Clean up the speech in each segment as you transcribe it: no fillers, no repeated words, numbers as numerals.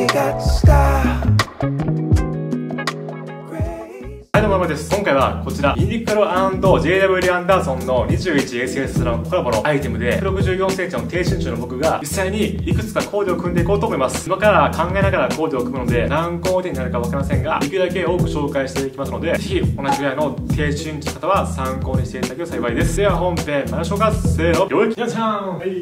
got style. はい、どうも、まです。今回はこちら、ユニクロ&JW アンダーソンの 21SS のコラボのアイテムで、164センチの低身長の僕が実際にいくつかコーデを組んでいこうと思います。今から考えながらコーデを組むので、何コーデになるかわかりませんが、できるだけ多く紹介していきますので、ぜひ同じぐらいの低身長の方は参考にしていただけると幸いです。では本編、参りましょうか。せーの、よいきなちゃん。はい。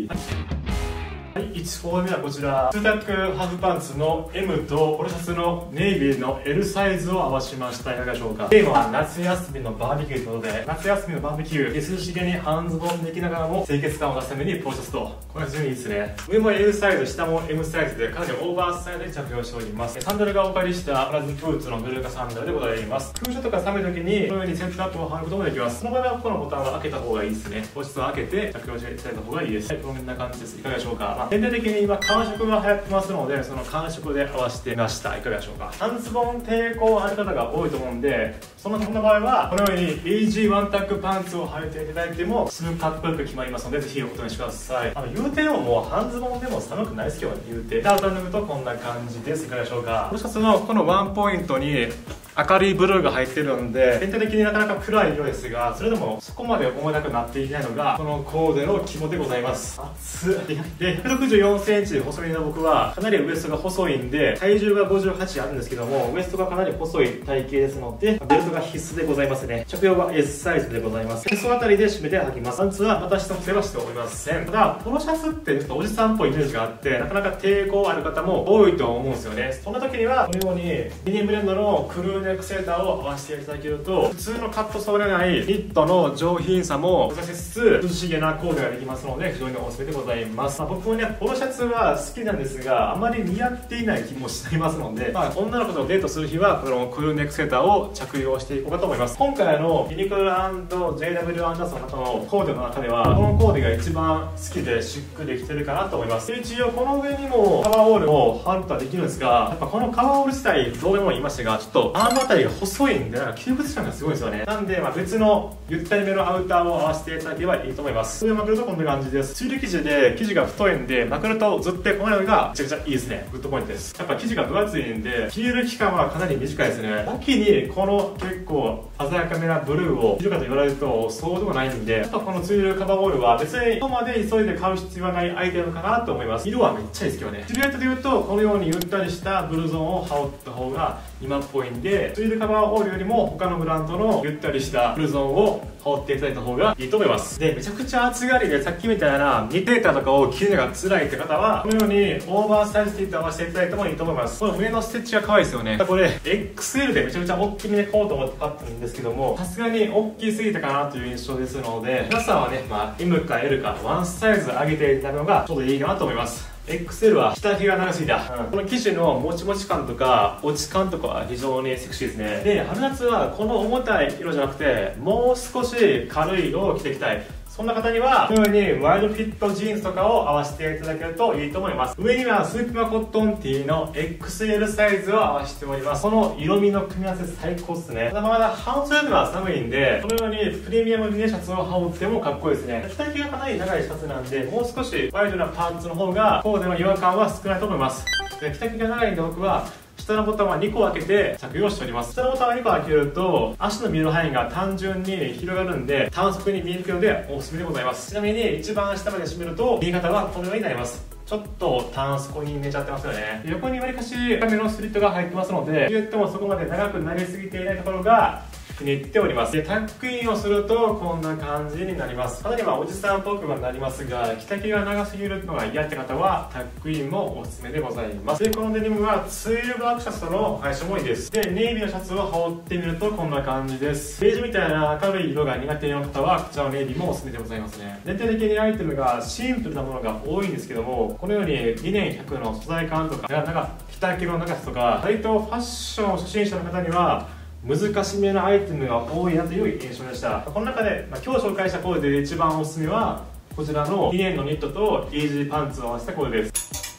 はい、1コーデ目はこちら、ツータックハーフパンツの M とポロシャツのネイビーの L サイズを合わしました。いかがでしょうか。テーマは夏休みのバーベキューということで、夏休みのバーベキュー、涼しげに半ズボンできながらも清潔感を出すためにポロシャツと、これは非常にいいですね。上も L サイズ、下も M サイズでかなりオーバーサイズで着用しております。サンダルがお借りしたプラズブーツのブルーカサンダルでございます。空調とか寒い時にこのようにセットアップを貼ることもできます。その場合はここのボタンを開けた方がいいですね。ポロシャツを開けて着用していただいた方がいいです。はい、こんな感じです。いかがでしょうか。全体的に今寒色が流行ってますので、その寒色で合わせてみました。いかがでしょうか。半ズボン抵抗ある方が多いと思うんで、そんな場合はこのように AG ワンタックパンツを履いていただいてもすぐかっこよく決まりますので、ぜひお試しください。言うても半ズボンでも寒くないですけどね。言うてアウター脱ぐとこんな感じです。いかがでしょうか。もしかするとこのワンポイントに明るいブルーが入ってるので、全体的になかなか暗い色ですが、それでもそこまで重たくなっていないのがこのコーデの肝でございます。熱っ。で164センチ細身の僕はかなりウエストが細いんで、体重が58あるんですけども、ウエストがかなり細い体型ですので、ベルトが必須でございますね。着用は S サイズでございます。へそあたりで締めて履きます。パンツは私のせはしておりません。ただポロシャツってちょっとおじさんっぽいイメージがあって、なかなか抵抗ある方も多いと思うんですよね。そんな時にはこのようにデニムブレンドのクルーネックセーターを合わせていただけると、普通のカットソールがないニットの上品さも出しつつ涼しげなコーデができますので、非常におすすめでございます。僕もねポロシャツは好きなんですが、あまり似合っていない気もしていますので、女の子とデートする日はこのクルーネックセーターを着用していこうかと思います。今回のユニクロ&JW アンダーソンの方のコーデの中では、このコーデが一番好きでしっくりできてるかなと思います。一応この上にもカバーオールを貼ることはできるんですが、やっぱこのカバーオール自体動画でも言いましたが、ちょっとアームあたりが細いんで、なんか窮屈感がすごいですよね。なんで、別のゆったりめのアウターを合わせていただければいいと思います。それでまくるとこんな感じです。ツール生地で生地が太いんで、まくるとずってこないのがめちゃくちゃいいですね。グッドポイントです。やっぱ生地が分厚いんで、着る期間はかなり短いですね。秋にこの結構鮮やかめなブルーを着るかと言われるとそうでもないんで、やっぱこのツールカバーオールは別にここまで急いで買う必要はないアイテムかなと思います。色はめっちゃいいですけどね。シルエットで言うとこのようにゆったりしたブルゾンを羽織った方が今っぽいんで、ツールカバーオールよりも他のブランドのゆったりしたブルゾンを羽織っていただいた方がいいと思います。で、めちゃくちゃ暑がりでさっきみたいなニットセーターとかを着るのが辛いって方は、このようにオーバーサイズフィット合わせていただいてもいいと思います。この上のステッチが可愛いですよね。これ XL でめちゃくちゃ大きめで買おうと思って買ったんですけども、さすがに大きすぎたかなという印象ですので、皆さんはね、M か L かワンサイズ上げていただくのがちょうどいいかなと思います。XL は下着が長すぎた、この生地のもちもち感とか落ち感とかは非常にセクシーですね。で、春夏はこの重たい色じゃなくてもう少し軽い色を着ていきたい、そんな方にはこのようにワイドフィットジーンズとかを合わせていただけるといいと思います。上にはスープマコットンティーの XL サイズを合わせております。この色味の組み合わせ最高ですね。ただまだ半袖では寒いんで、このようにプレミアムリネシャツを羽織ってもかっこいいですね。着丈がかなり長いシャツなんで、もう少しワイドなパンツの方がコーデの違和感は少ないと思います。で、着丈が長いんで僕は下のボタンは2個開けて着用しております。下のボタンは2個開けると足の見える範囲が単純に広がるんで短足に見えにくいのでおすすめでございます。ちなみに一番下まで締めると見え方はこのようになります。ちょっと短足に見えちゃってますよね。横にわりかし深めのスリットが入ってますので、シルエットもそこまで長くなりすぎていないところが気に入っております。で、タックインをするとこんな感じになります。かなりおじさんっぽくはなりますが、着丈が長すぎるのが嫌って方はタックインもおすすめでございます。で、このデニムはツイルブラックシャツとの相性もいいです。で、ネイビーのシャツを羽織ってみるとこんな感じです。ベージュみたいな明るい色が苦手な方はこちらのネイビーもおすすめでございますね。全体的にアイテムがシンプルなものが多いんですけども、このように2年100の素材感とか着丈の長さとか、割とファッション初心者の方には難しめなアイテムが多いなという印象でした。この中で、今日紹介したコーデで一番おすすめはこちらの2年のニットとイージーパンツを合わせたコーデです。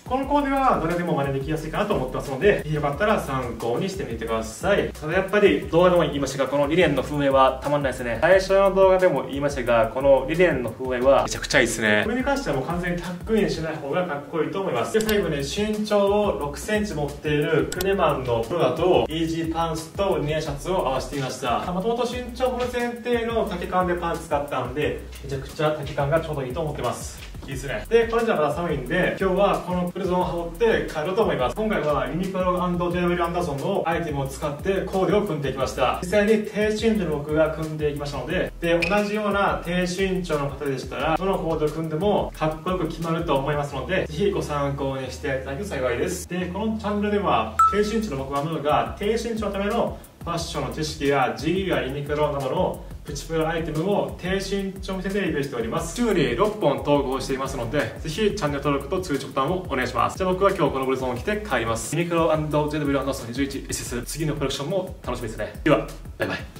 このコーデは誰でも真似できやすいかなと思ってますので、よかったら参考にしてみてください。ただやっぱり動画でも言いましたが、このリネンの風合いはたまんないですね。最初の動画でも言いましたが、このリネンの風合いはめちゃくちゃいいですね。これに関してはもう完全にタックインしない方がかっこいいと思います。で、最後ね、身長を6センチ持っているクレマンのプロだと、イージーパンツとリネンシャツを合わせてみました。もともと身長この前提の丈感でパンツ使ったんで、めちゃくちゃ丈感がちょうどいいと思ってます。いいですね。で、これじゃまだ寒いんで、今日はこのブルゾンを羽織って帰ろうと思います。今回はユニクロ&JW アンダーソンのアイテムを使ってコーデを組んでいきました。実際に低身長の僕が組んでいきましたので、同じような低身長の方でしたら、どのコーデを組んでもかっこよく決まると思いますので、ぜひご参考にしていただけると幸いです。で、このチャンネルでは、低身長の僕が低身長のためのファッションの知識や GU やユニクロなどのプチプラアイテムを低身長店でレビューしております。週に6本投稿していますので、ぜひチャンネル登録と通知ボタンをお願いします。じゃあ僕は今日このブルゾンを着て帰ります。ユニクロ&JW アンダーソン 21SS 次のコレクションも楽しみですね。では、バイバイ。